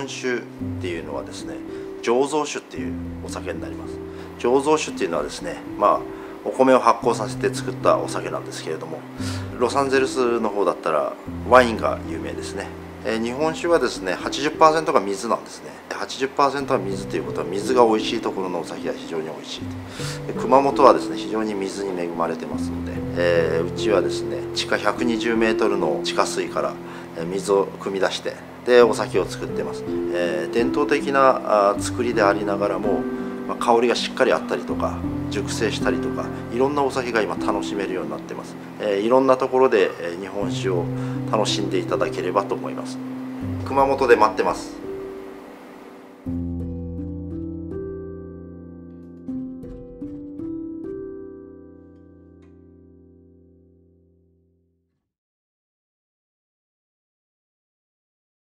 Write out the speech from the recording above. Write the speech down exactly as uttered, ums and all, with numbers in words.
酒っていうのはですね、醸造酒っていうお酒になります。醸造酒っていうのはですね、まあお米を発酵させて作ったお酒なんですけれども、ロサンゼルスの方だったらワインが有名ですね。えー、日本酒はですね はちじゅっパーセント が水なんですね。はちじゅっパーセント は水ということは、水が美味しいところのお酒が非常に美味しいと。熊本はですね非常に水に恵まれてますので、えー、うちはですね地下ひゃくにじゅうメートルの地下水から水を汲み出してでお酒を作ってます。えー、伝統的なあ作りでありながらも、まあ、香りがしっかりあったりとか熟成したりとか、いろんなお酒が今楽しめるようになってます。えー、いろんなところで日本酒を楽しんでいただければと思います。熊本で待ってます。